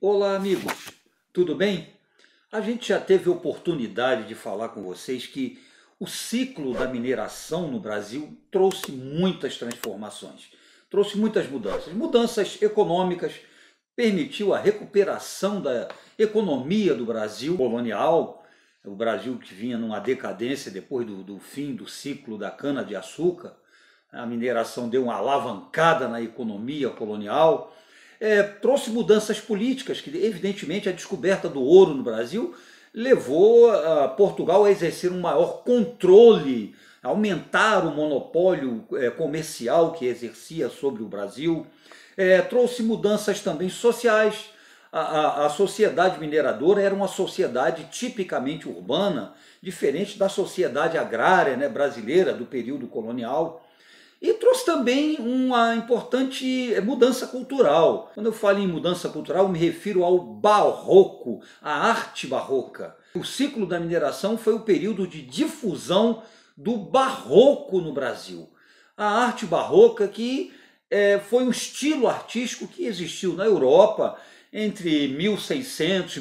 Olá, amigos, tudo bem? A gente já teve oportunidade de falar com vocês que o ciclo da mineração no Brasil trouxe muitas transformações, trouxe muitas mudanças. Mudanças econômicas, permitiu a recuperação da economia do Brasil colonial, o Brasil que vinha numa decadência depois do fim do ciclo da cana-de-açúcar. A mineração deu uma alavancada na economia colonial. Trouxe mudanças políticas, que evidentemente a descoberta do ouro no Brasil levou a Portugal a exercer um maior controle, a aumentar o monopólio comercial que exercia sobre o Brasil. Trouxe mudanças também sociais. A sociedade mineradora era uma sociedade tipicamente urbana, diferente da sociedade agrária, né, brasileira do período colonial. E trouxe também uma importante mudança cultural. Quando eu falo em mudança cultural, eu me refiro ao barroco, à arte barroca. O ciclo da mineração foi o período de difusão do barroco no Brasil. A arte barroca que foi um estilo artístico que existiu na Europa entre 1600 e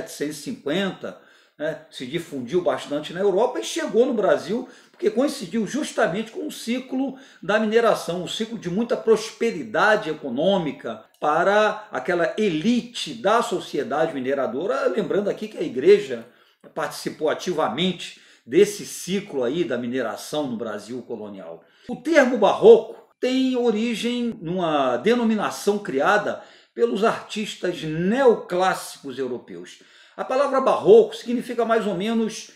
1750, né, se difundiu bastante na Europa e chegou no Brasil porque coincidiu justamente com o ciclo da mineração, um ciclo de muita prosperidade econômica para aquela elite da sociedade mineradora. Lembrando aqui que a igreja participou ativamente desse ciclo aí da mineração no Brasil colonial. O termo barroco tem origem numa denominação criada pelos artistas neoclássicos europeus. A palavra barroco significa mais ou menos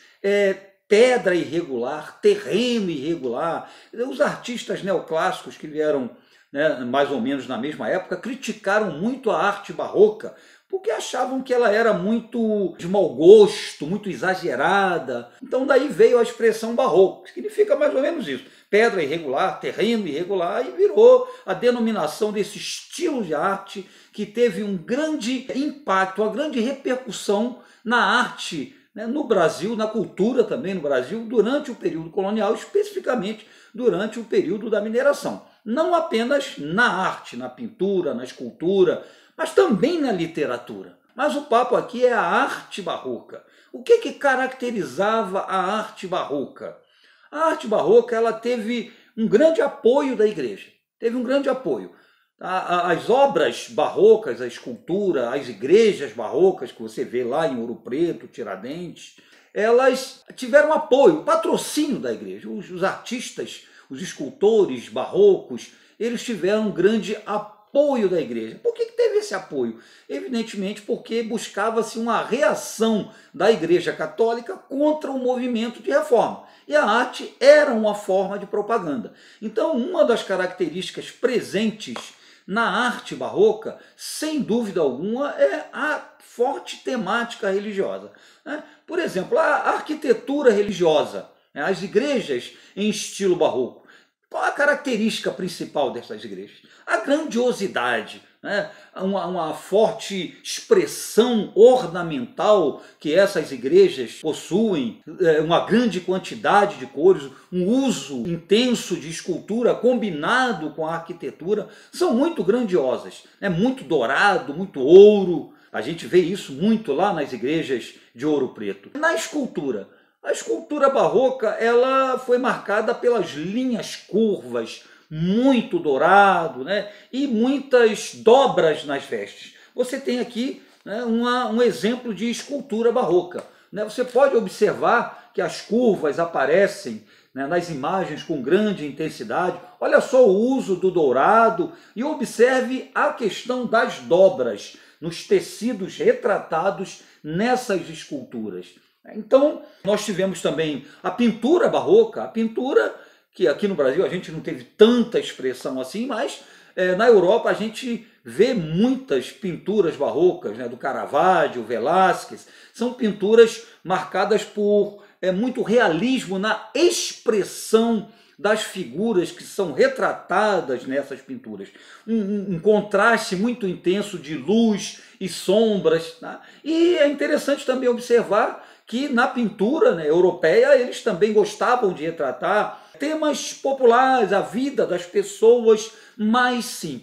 pedra irregular, terreno irregular. Os artistas neoclássicos que vieram, né, mais ou menos na mesma época, criticaram muito a arte barroca, porque achavam que ela era muito de mau gosto, muito exagerada. Então daí veio a expressão barroco, que significa mais ou menos isso. Pedra irregular, terreno irregular, e virou a denominação desse estilo de arte que teve um grande impacto, uma grande repercussão na arte, né, no Brasil, na cultura também no Brasil, durante o período colonial, especificamente durante o período da mineração. Não apenas na arte, na pintura, na escultura, mas também na literatura. Mas o papo aqui é a arte barroca. O que caracterizava a arte barroca? A arte barroca ela teve um grande apoio da igreja, teve um grande apoio. As obras barrocas, a escultura, as igrejas barrocas que você vê lá em Ouro Preto, Tiradentes, elas tiveram apoio, patrocínio da igreja. Os artistas, os escultores barrocos, eles tiveram um grande apoio da igreja. Por que teve esse apoio? Evidentemente porque buscava-se uma reação da Igreja Católica contra o movimento de reforma. E a arte era uma forma de propaganda. Então, uma das características presentes na arte barroca, sem dúvida alguma, é a forte temática religiosa. Por exemplo, a arquitetura religiosa, as igrejas em estilo barroco. Qual a característica principal dessas igrejas? A grandiosidade, né? Uma forte expressão ornamental que essas igrejas possuem, uma grande quantidade de cores, um uso intenso de escultura combinado com a arquitetura, são muito grandiosas, muito dourado, muito ouro. A gente vê isso muito lá nas igrejas de Ouro Preto. Na escultura, a escultura barroca ela foi marcada pelas linhas curvas, muito dourado, né, e muitas dobras nas vestes. Você tem aqui, né, um exemplo de escultura barroca. Você pode observar que as curvas aparecem, né, nas imagens com grande intensidade. Olha só o uso do dourado e observe a questão das dobras nos tecidos retratados nessas esculturas. Então, nós tivemos também a pintura barroca, a pintura que aqui no Brasil a gente não teve tanta expressão assim, mas na Europa a gente vê muitas pinturas barrocas, né, do Caravaggio, Velázquez. São pinturas marcadas por muito realismo na expressão das figuras que são retratadas nessas pinturas. Um contraste muito intenso de luz e sombras. Tá? E é interessante também observar que na pintura, né, europeia eles também gostavam de retratar temas populares, a vida das pessoas mais simples.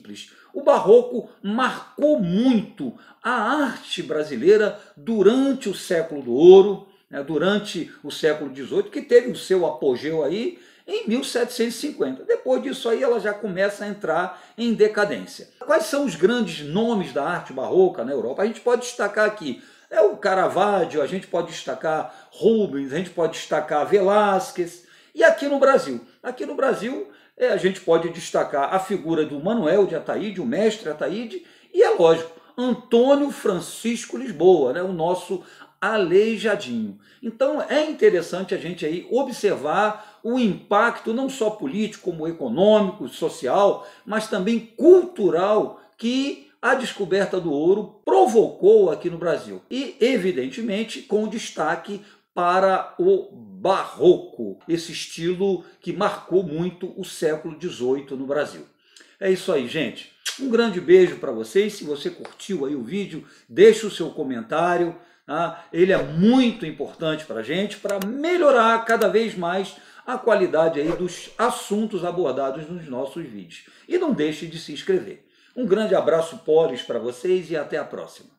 O Barroco marcou muito a arte brasileira durante o século do ouro, né, durante o século XVIII, que teve o seu apogeu aí em 1750. Depois disso aí ela já começa a entrar em decadência. Quais são os grandes nomes da arte barroca na Europa? A gente pode destacar aqui o Caravaggio, a gente pode destacar Rubens, a gente pode destacar Velázquez. E aqui no Brasil? Aqui no Brasil a gente pode destacar a figura do Manuel de Ataíde, o mestre Ataíde, e é lógico, Antônio Francisco Lisboa, né, o nosso Aleijadinho. Então é interessante a gente aí observar o impacto não só político, como econômico, social, mas também cultural que a descoberta do ouro provocou aqui no Brasil. E, evidentemente, com destaque para o Barroco, esse estilo que marcou muito o século XVIII no Brasil. É isso aí, gente. Um grande beijo para vocês. Se você curtiu aí o vídeo, deixe o seu comentário. Tá? Ele é muito importante para a gente, para melhorar cada vez mais a qualidade aí dos assuntos abordados nos nossos vídeos. E não deixe de se inscrever. Um grande abraço, Polis, para vocês e até a próxima.